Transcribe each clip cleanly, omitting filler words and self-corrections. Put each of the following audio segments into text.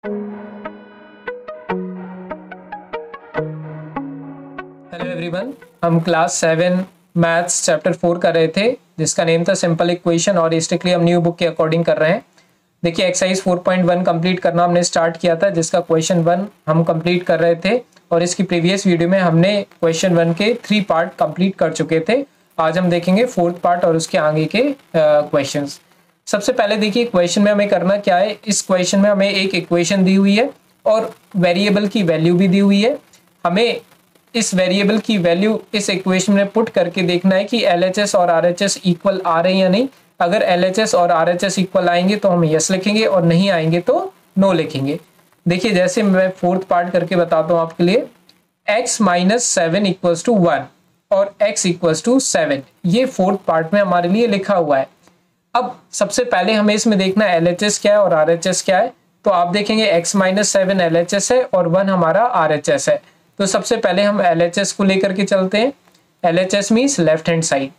Hello everyone, हम class 7 maths chapter 4 कर रहे थे जिसका नेम था सिंपल इक्वेशन और स्ट्रिक्टली हम न्यू बुक के अकॉर्डिंग कर रहे हैं। देखिए एक्सरसाइज 4.1 कंप्लीट करना हमने स्टार्ट किया था जिसका क्वेश्चन 1 हम कंप्लीट कर रहे थे और इसकी प्रीवियस वीडियो में हमने क्वेश्चन 1 के 3 पार्ट कंप्लीट कर चुके थे। आज हम देखेंगे 4th पार्ट और उसके आगे के क्वेश्चंस। सबसे पहले देखिए क्वेश्चन में हमें करना क्या है। इस क्वेश्चन में हमें एक इक्वेशन दी हुई है और वेरिएबल की वैल्यू भी दी हुई है। हमें इस वेरिएबल की वैल्यू इस इक्वेशन में पुट करके देखना है कि LHS और RHS इक्वल आ रहे हैं या नहीं। अगर LHS और RHS इक्वल आएंगे तो हम यस लिखेंगे और नहीं आएंगे तो नो लिखेंगे। देखिए जैसे मैं 4th पार्ट करके बताता हूँ आपके लिए। x - 7 = 1 और x = 7, ये 4th पार्ट में हमारे लिए लिखा हुआ है। अब सबसे पहले हमें इसमें देखना है LHS क्या है और RHS क्या है। तो आप देखेंगे x - 7 LHS है और 1 हमारा RHS है। तो सबसे पहले हम LHS को लेकर के चलते हैं। LHS means left hand side,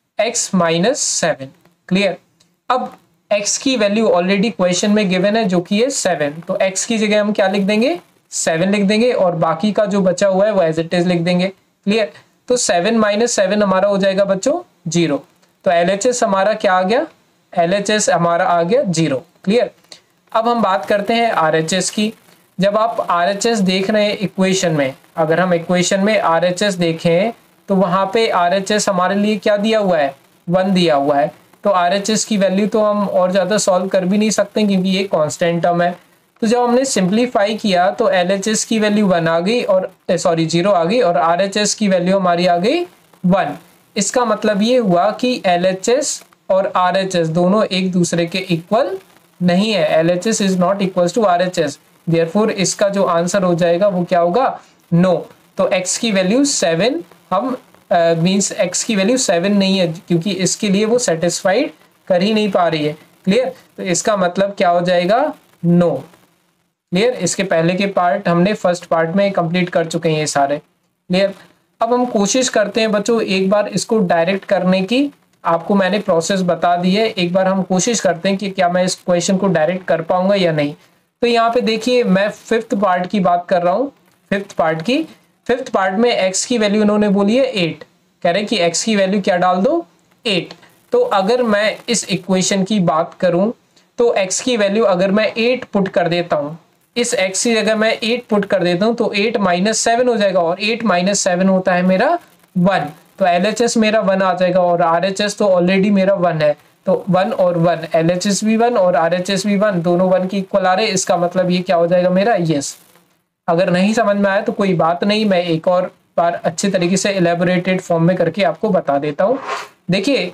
x - 7 clear. अब x की वैल्यू ऑलरेडी क्वेश्चन में गिवन है जो कि है 7, तो x की जगह हम क्या लिख देंगे, 7 लिख देंगे और बाकी का जो बचा हुआ है वो एज इट इज लिख देंगे। क्लियर। तो 7 - 7 हमारा हो जाएगा बच्चों 0। तो LHS हमारा क्या आ गया, LHS हमारा आ गया 0। क्लियर। अब हम बात करते हैं RHS की। जब आप RHS देख रहे हैं इक्वेशन में, अगर हम इक्वेशन में RHS देखें तो वहां पे RHS हमारे लिए क्या दिया हुआ है, 1 दिया हुआ है। तो RHS की वैल्यू तो हम और ज़्यादा सॉल्व कर भी नहीं सकते क्योंकि ये कांस्टेंट टर्म है। तो जब हमने सिंप्लीफाई किया तो LHS की वैल्यू 1 आ गई और 0 आ गई और RHS की वैल्यू हमारी आ गई 1। इसका मतलब ये हुआ कि LHS और RHS दोनों एक दूसरे के इक्वल नहीं है। LHS is not equal to RHS, therefore इसका जो आंसर हो जाएगा वो क्या होगा, नो। तो x की वैल्यू 7 हम मींस x की वैल्यू 7 नहीं है क्योंकि इसके लिए वो सेटिस्फाइड कर ही नहीं पा रही है। क्लियर। तो इसका मतलब क्या हो जाएगा, नो। क्लियर। इसके पहले के पार्ट हमने फर्स्ट पार्ट में कंप्लीट कर चुके हैं ये सारे। क्लियर। अब हम कोशिश करते हैं बच्चों एक बार इसको डायरेक्ट करने की। आपको मैंने प्रोसेस बता दी है, एक बार हम कोशिश करते हैं कि क्या मैं इस क्वेश्चन को डायरेक्ट कर पाऊंगा या नहीं। तो यहाँ पे देखिए मैं 5th पार्ट की बात कर रहा हूँ। 5th पार्ट की, 5th पार्ट में x की वैल्यू इन्होंने बोली है 8। कह रहे हैं कि x की वैल्यू क्या डाल दो, 8। तो अगर मैं इस इक्वेशन की बात करूं तो x की वैल्यू अगर मैं 8 पुट कर देता हूं, इस x की जगह मैं 8 पुट कर देता हूं तो 8 - 7 हो जाएगा और 8 - 7 होता है मेरा 1। तो LHS मेरा 1 आ जाएगा और RHS तो ऑलरेडी मेरा 1 है। तो 1 और 1, LHS भी 1 और RHS भी 1, दोनों 1 की इक्वल आ रहे। इसका मतलब ये क्या हो जाएगा मेरा, यस। अगर नहीं समझ में आया तो कोई बात नहीं, मैं एक और बार अच्छे तरीके से इलेबोरेटेड फॉर्म में करके आपको बता देता हूं। देखिए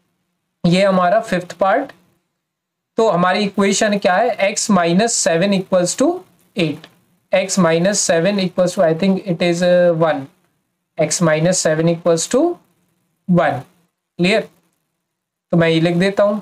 ये हमारा 5th पार्ट। तो हमारी इक्वेशन क्या है, x - 7 = 8, x - 7 = I think it is 1, x - 7 = 1। Clear. तो मैं ये लिख देता हूं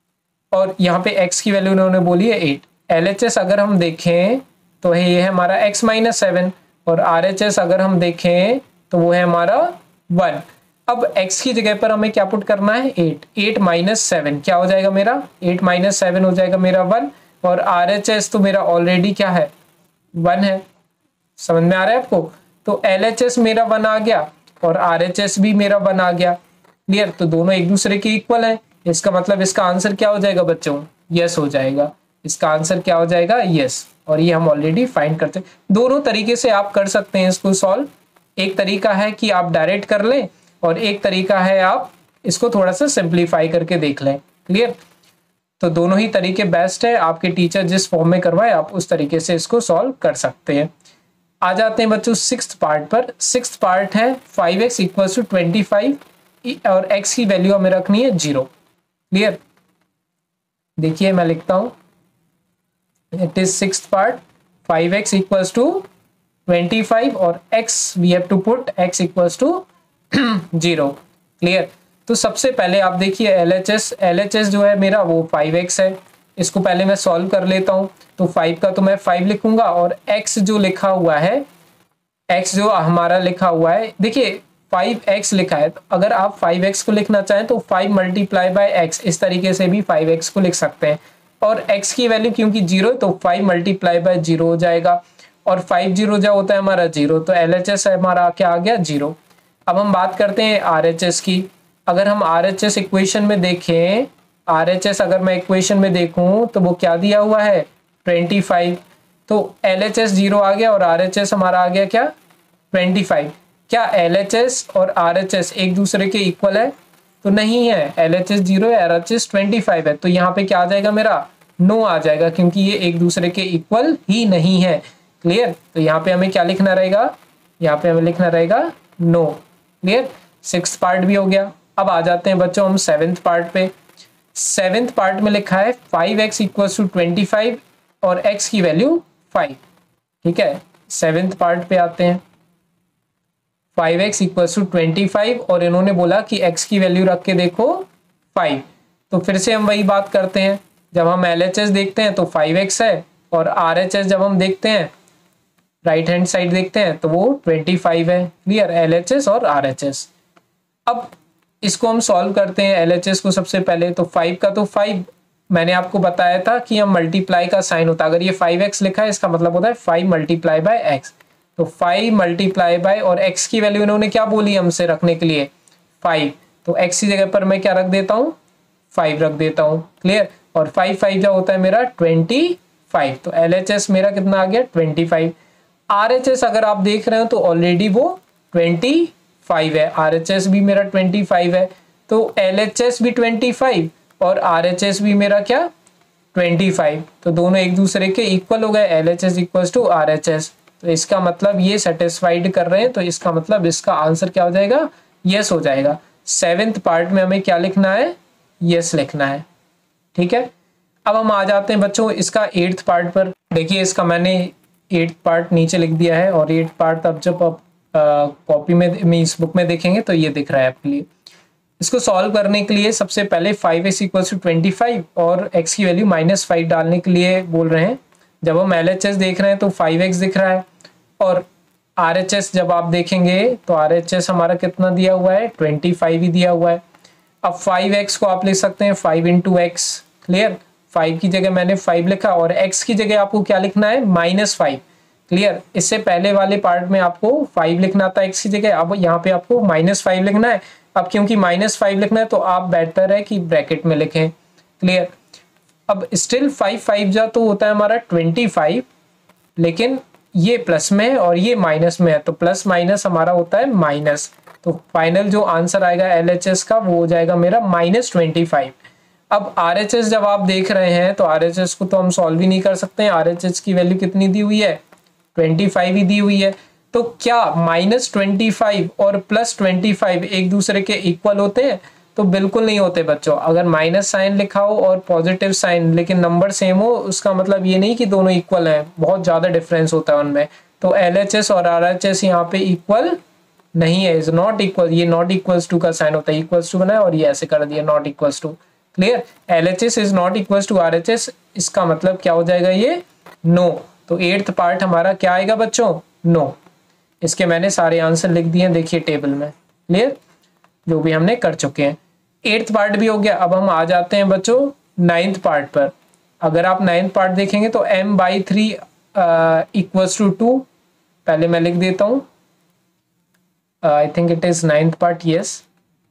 और यहाँ पे x की वैल्यू उन्होंने बोली है 8। LHS अगर हम देखें तो है ये है हमारा x - 7 और RHS अगर हम देखें तो वो है हमारा 1। अब x की जगह पर हमें क्या पुट करना है, 8। 8 - 7 क्या हो जाएगा मेरा, 8 - 7 हो जाएगा मेरा 1 और RHS तो मेरा ऑलरेडी क्या है, 1 है। समझ में आ रहा है आपको। तो LHS मेरा 1 आ गया और RHS भी मेरा 1 आ गया। क्लियर। तो दोनों एक दूसरे के इक्वल है। इसका मतलब इसका आंसर क्या हो जाएगा बच्चों, यस हो जाएगा। इसका आंसर क्या हो जाएगा, यस। और ये हम ऑलरेडी फाइंड करते हैं। दोनों तरीके से आप कर सकते हैं इसको सॉल्व। एक तरीका है कि आप डायरेक्ट कर लें और एक तरीका है आप इसको थोड़ा सा सिंप्लीफाई करके देख लें। क्लियर। तो दोनों ही तरीके बेस्ट है। आपके टीचर जिस फॉर्म में करवाए आप उस तरीके से इसको सॉल्व कर सकते हैं। आ जाते हैं बच्चों 6th पार्ट पर। 6th पार्ट है 5x = 25 और x की वैल्यू हमें रखनी है 0। क्लियर। देखिए मैं लिखता हूं, it is 6th part, 5x = 25 और x we have to put x = 0। Clear. तो सबसे पहले आप देखिए LHS जो है मेरा वो 5x है। इसको पहले मैं सॉल्व कर लेता हूं। तो 5 का तो मैं 5 लिखूंगा और x जो लिखा हुआ है, x जो हमारा लिखा हुआ है, देखिए 5x लिखा है। तो अगर आप 5x को लिखना चाहें तो 5 × x, इस तरीके से भी 5x को लिख सकते हैं। और x की वैल्यू क्योंकि 0 तो 5 मल्टीप्लाई बाय 0 हो जाएगा, और 5 0 जो होता है हमारा 0, तो LHS हमारा क्या आ गया 0। अब हम बात करते हैं RHS की। अगर हम RHS इक्वेशन में देखें, RHS अगर मैं इक्वेशन में देखूं तो वो क्या दिया हुआ है 25, तो LHS 0 आ गया और RHS हमारा आ गया क्या 25। क्या LHS और RHS एक दूसरे के इक्वल है? तो नहीं है, LHS 0 है, RHS 25 है, तो यहाँ पे क्या आ जाएगा मेरा नो आ जाएगा, क्योंकि ये एक दूसरे के इक्वल ही नहीं है। क्लियर? तो यहाँ पे हमें क्या लिखना रहेगा, यहाँ पे हमें लिखना रहेगा नो। क्लियर? 6th पार्ट भी हो गया। अब आ जाते हैं बच्चों हम 7th पार्ट पे। 7th पार्ट में लिखा है 5x इक्वल्स टू 25 और x की वैल्यू 5। ठीक है, 7th पार्ट पे आते हैं। 5x इक्वल्स टू 25 और इन्होंने बोला कि x की वैल्यू रख के देखो 5। तो फिर से हम वही बात करते हैं, जब हम LHS देखते हैं तो 5x है, और RHS जब हम देखते हैं राइट हैंड साइड देखते हैं तो वो 25 है। क्लियर? LHS और RHS। अब इसको हम सॉल्व करते हैं LHS को सबसे पहले। तो 5 का तो 5 मैंने आपको बताया था कि हम मल्टीप्लाई का साइन होता है, अगर ये 5x लिखा है इसका मतलब होता है 5 मल्टीप्लाई बाय x। तो 5 मल्टीप्लाई बाय, और x की वैल्यू इन्होंने क्या बोली हमसे रखने के लिए 5, तो x की जगह पर मैं क्या रख देता हूँ 5 रख देता हूँ। क्लियर? और 5 5 जो होता है मेरा 25, तो LHS मेरा कितना आ गया 25। RHS अगर आप देख रहे हो तो ऑलरेडी वो 25 है, RHS भी मेरा 25 है, तो LHS भी 25 और RHS भी मेरा क्या 25, तो दोनों एक दूसरे के इक्वल हो गए, LHS इक्वल्स टू RHS। तो इसका मतलब ये सेटिस्फाइड कर रहे हैं, तो इसका मतलब इसका आंसर क्या हो जाएगा यस हो जाएगा। 7th पार्ट में हमें क्या लिखना है यस लिखना है। ठीक है, अब हम आ जाते हैं बच्चों इसका 8th पार्ट पर। देखिए इसका मैंने 8th पार्ट नीचे लिख दिया है, और 8th पार्ट अब जब आप कॉपी में इस बुक में देखेंगे तो ये दिख रहा है आपके लिए। इसको सॉल्व करने के लिए सबसे पहले 5x इक्वल्स टू 25 और x की वैल्यू -5 डालने के लिए बोल रहे हैं। जब हम LHS देख रहे हैं तो 5x दिख रहा है, और RHS जब आप देखेंगे तो RHS हमारा कितना दिया हुआ है 25 ही दिया हुआ है। अब 5x को आप लिख सकते हैं 5 इंटू x। क्लियर? 5 की जगह मैंने 5 लिखा, और x की जगह आपको क्या लिखना है -5। क्लियर? इससे पहले वाले पार्ट में आपको 5 लिखना था x की जगह, अब यहाँ पे आपको -5 लिखना है। अब क्योंकि -5 लिखना है तो आप बेटर है कि ब्रैकेट में लिखें। क्लियर? अब स्टिल 5 5 जा तो होता है हमारा 25, लेकिन ये प्लस में है और ये माइनस में है, तो प्लस माइनस हमारा होता है माइनस। तो फाइनल जो आंसर आएगा LHS का वो हो जाएगा मेरा -25। अब RHS जब आप देख रहे हैं तो RHS को तो हम सॉल्व ही नहीं कर सकते हैं, RHS की वैल्यू कितनी दी हुई है 25 ही दी हुई है। तो क्या -25 और +25 एक दूसरे के इक्वल होते हैं? तो बिल्कुल नहीं होते बच्चों। अगर माइनस साइन लिखा हो और पॉजिटिव साइन लेकिन नंबर सेम हो, उसका मतलब ये नहीं कि दोनों इक्वल हैं, बहुत ज्यादा डिफरेंस होता है उनमें। तो LHS और RHS यहाँ पे इक्वल नहीं है, इज नॉट इक्वल। ये नॉट इक्वल्स टू का साइन होता है, इक्वल्स टू बनाया और ये ऐसे कर दिया not equals to. Clear? LHS is not equals to RHS, इसका मतलब क्या हो जाएगा ये नो। तो 8th पार्ट हमारा क्या आएगा बच्चों नो। इसके मैंने सारे आंसर लिख दिए हैं, देखिए टेबल में। क्लियर? जो भी हमने कर चुके हैं। 8th पार्ट भी हो गया। अब हम आ जाते हैं बच्चों 9th पार्ट पर। अगर आप 9th पार्ट देखेंगे तो m/3 इक्वल्स टू 2, पहले मैं लिख देता हूं, I think it is 9th part, yes,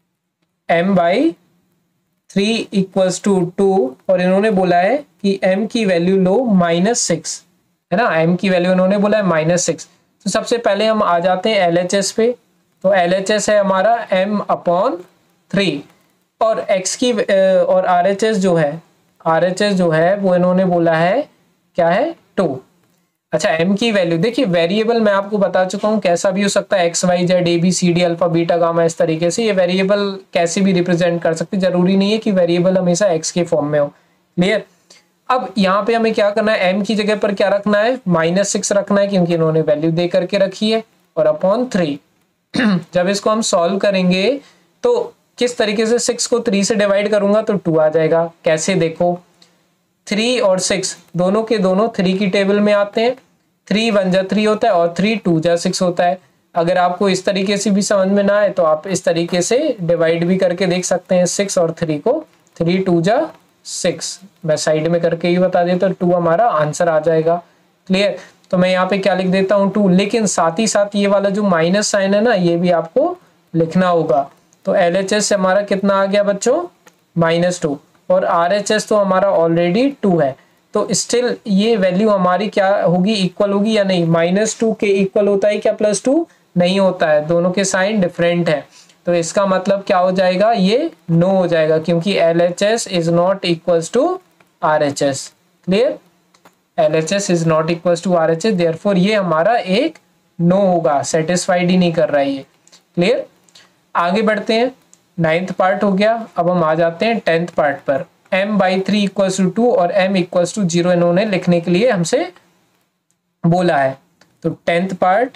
m/3 equals to 2, और इन्होंने बोला है कि m की वैल्यू लो -6, है ना, m की वैल्यू इन्होंने बोला है -6। तो सबसे पहले हम आ जाते हैं LHS पे। तो LHS है हमारा m/3, और x की और RHS जो है वो इन्होंने बोला है क्या है 2। अच्छा, m की वैल्यू देखिए, वेरिएबल मैं आपको बता चुका हूँ कैसा भी हो सकता है, x y z a b c d alpha beta gamma, इस तरीके से ये वेरिएबल कैसे भी रिप्रेजेंट कर सकते, जरूरी नहीं है कि वेरिएबल हमेशा x के फॉर्म में हो। क्लियर? अब यहाँ पे हमें क्या करना है, m की जगह पर क्या रखना है -6 रखना है, क्योंकि इन्होंने वैल्यू दे करके रखी है, और अपॉन 3। जब इसको हम सॉल्व करेंगे तो किस तरीके से 6 को 3 से डिवाइड करूंगा तो 2 आ जाएगा। कैसे देखो, 3 और 6 दोनों के दोनों 3 की टेबल में आते हैं, 3 1 जा 3 होता है और 3 2 जा 6 होता है। अगर आपको इस तरीके से भी समझ में ना आए तो आप इस तरीके से डिवाइड भी करके देख सकते हैं 6 और 3 को, 3 2 जा 6, मैं साइड में करके ही बता देता हूँ, 2 हमारा आंसर आ जाएगा। क्लियर। तो मैं यहाँ पे क्या लिख देता हूँ 2, लेकिन साथ ही साथ ये वाला जो माइनस साइन है ना ये भी आपको लिखना होगा। तो LHS से हमारा कितना आ गया बच्चों, -2, और RHS तो हमारा ऑलरेडी 2 है, तो स्टिल ये वैल्यू हमारी क्या होगी, इक्वल होगी या नहीं। -2 के इक्वल होता है क्या +2, नहीं होता है, दोनों के साइन डिफरेंट है। तो इसका मतलब क्या हो जाएगा, ये नो हो जाएगा, क्योंकि LHS is not equals to RHS। Clear. LHS is not equals to RHS, therefore ये हमारा एक नो होगा, सेटिस्फाइड ही नहीं कर रहा है ये। क्लियर। आगे बढ़ते हैं, 9th पार्ट हो गया। अब हम आ जाते हैं 10th पार्ट पर। m/3 इक्वल्स टू 2 और m इक्वल्स टू 0 इन्होंने लिखने के लिए हमसे बोला है। तो 10th part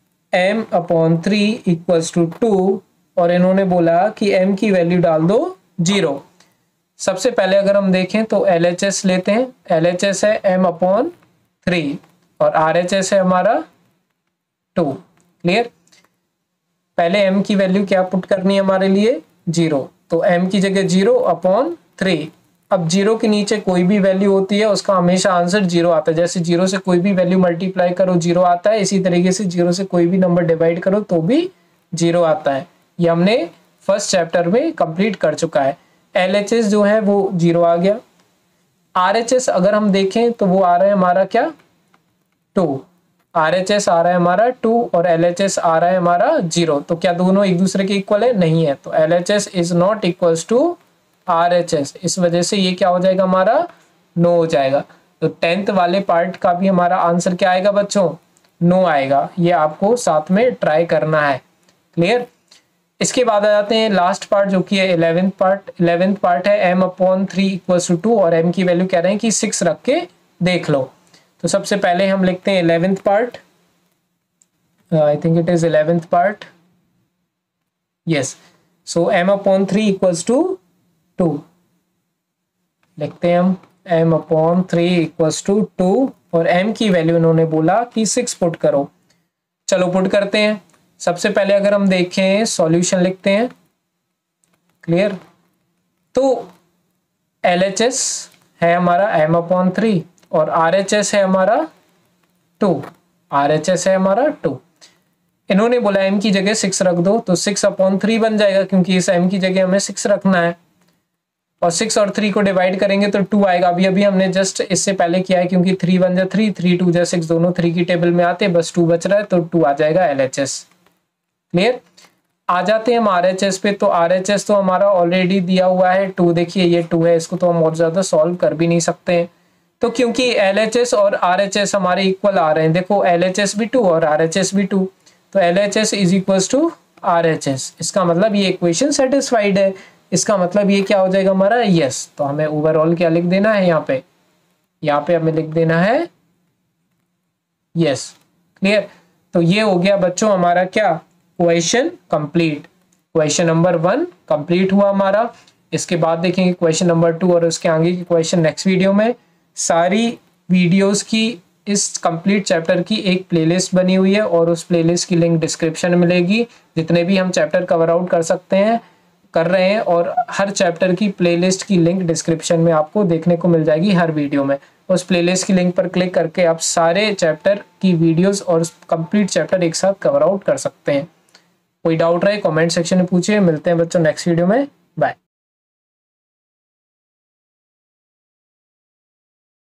m/3 equals to 2 और इन्होंने बोला कि m की वैल्यू डाल दो 0। सबसे पहले अगर हम देखें तो LHS लेते हैं, LHS है m/3 और RHS है हमारा 2। क्लियर। पहले m की वैल्यू क्या पुट करनी है हमारे लिए, 0, तो m की जगह 0/3। अब 0 के नीचे कोई भी वैल्यू होती है उसका हमेशा आंसर 0 आता है। जैसे 0 से कोई भी वैल्यू मल्टीप्लाई करो 0 आता है, इसी तरीके से 0 से कोई भी नंबर डिवाइड करो तो भी 0 आता है। ये हमने फर्स्ट चैप्टर में कंप्लीट कर चुका है। LHS जो है वो 0 आ गया। RHS अगर हम देखें तो वो आ रहा है हमारा क्या, 2। RHS आ रहा है हमारा 2 और LHS आ रहा है हमारा 0। तो क्या दोनों एक दूसरे के इक्वल है, नहीं है, तो LHS is not equals to RHS। इस वजह से ये क्या हो जाएगा, हमारा नो हो जाएगा। तो 10th वाले पार्ट का भी हमारा आंसर क्या आएगा बच्चों, नो आएगा। ये आपको साथ में ट्राई करना है। क्लियर। इसके बाद आ जाते हैं लास्ट पार्ट जो कि है 11th पार्ट। 11th पार्ट है m/3 इक्वल्स टू 2 और m की वैल्यू कह रहे हैं कि 6 रख के देख लो। तो सबसे पहले हम लिखते हैं 11th part, I think it is 11th part, yes. So m/3 equals to 2 लिखते हैं हम, m/3 इक्वल्स टू 2 और m की वैल्यू इन्होंने बोला कि 6 पुट करो। चलो पुट करते हैं। सबसे पहले अगर हम देखें सॉल्यूशन लिखते हैं। क्लियर। तो LHS है हमारा m/3 और RHS है हमारा 2। RHS है हमारा 2। इन्होंने बोला m की जगह 6 रख दो, तो 6/3 बन जाएगा, क्योंकि इस m की जगह हमें 6 रखना है। और 6 और 3 को डिवाइड करेंगे तो 2 आएगा। अभी हमने जस्ट इससे पहले किया है, क्योंकि 3 1 जा 3, 3 2 जा 6, दोनों 3 की टेबल में आते, बस 2 बच रहा है, तो 2 आ जाएगा LHS। क्लियर। आ जाते हैं हम RHS पे। तो RHS तो हमारा ऑलरेडी दिया हुआ है 2, देखिए ये 2 है, इसको तो हम और ज्यादा सॉल्व कर भी नहीं सकते हैं। तो क्योंकि LHS और RHS हमारे इक्वल आ रहे हैं, देखो LHS भी 2 और RHS भी 2, तो LHS is equals to RHS। इसका मतलब ये इक्वेशन सेटिस्फाइड है। इसका मतलब ये क्या हो जाएगा हमारा, यस। तो हमें ओवरऑल क्या लिख देना है यहाँ पे हमें लिख देना है यस। क्लियर। तो ये हो गया बच्चों हमारा क्या, question complete. Question number 1 complete हुआ हमारा। इसके बाद देखेंगे क्वेश्चन नंबर 2 और उसके आगे की क्वेश्चन नेक्स्ट वीडियो में। सारी वीडियोस की इस कंप्लीट चैप्टर की एक प्लेलिस्ट बनी हुई है और उस प्लेलिस्ट की लिंक डिस्क्रिप्शन में मिलेगी। जितने भी हम चैप्टर कवर आउट कर सकते हैं कर रहे हैं, और हर चैप्टर की प्लेलिस्ट की लिंक डिस्क्रिप्शन में आपको देखने को मिल जाएगी हर वीडियो में। उस प्लेलिस्ट की लिंक पर क्लिक करके आप सारे चैप्टर की वीडियोस और कंप्लीट चैप्टर एक साथ कवर आउट कर सकते हैं। कोई डाउट रहे कमेंट सेक्शन में पूछिए। मिलते हैं बच्चों नेक्स्ट वीडियो में। बाय।